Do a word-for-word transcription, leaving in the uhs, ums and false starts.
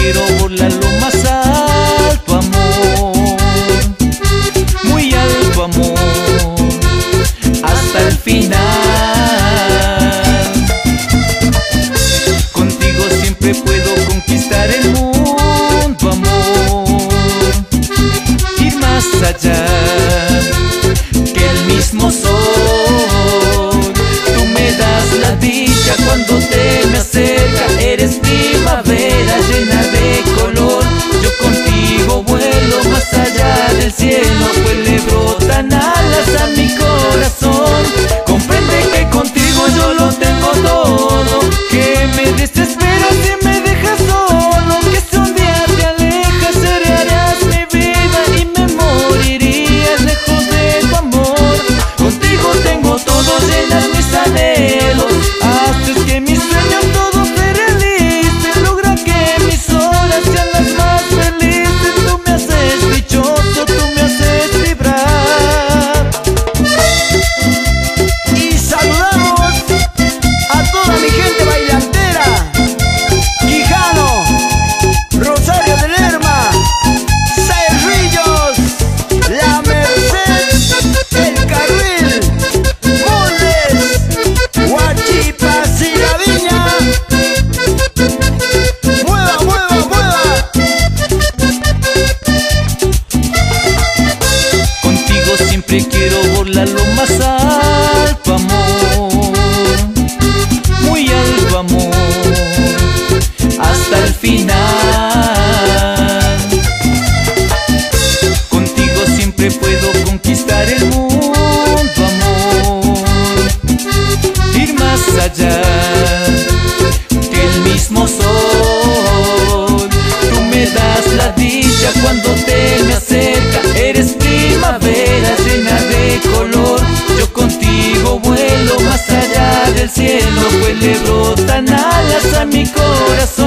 quiero volar lo más alto, amor, muy alto, amor, hasta el final. Contigo siempre puedo conquistar el mundo, amor, ir más allá que el mismo sol. Tú me das la dicha cuando te me acercas, eres primavera llena de color. Yo contigo vuelo más allá del cielo, pues le brotan alas a mi corazón. Comprende que contigo yo lo tengo todo, que me desesperas si me dejas solo, que si un día te alejas cerrarás mi vida y me morirías lejos de tu amor. Contigo tengo todo, llenas mis anhelos, haces que mis sueños todos se realicen, logra que mis horas sean las más felices. Tú me haces dichoso, tú me haces vibrar. Y saludamos a toda mi gente bailantera: Quijano, Rosario de Lerma, Cerrillos, La Merced, El Carril, Moldes, Huachipas y La Viña. Mueva, mueva, mueva. Contigo siempre quiero volar lo más alto, amor, muy alto, amor, hasta el final. Contigo siempre puedo conquistar el mundo, amor, ir más allá que el mismo sol. Tú me das la dicha cuando te me acercas, eres primavera llena de color. Yo contigo vuelo más allá del cielo, pues le brotan alas a mi corazón.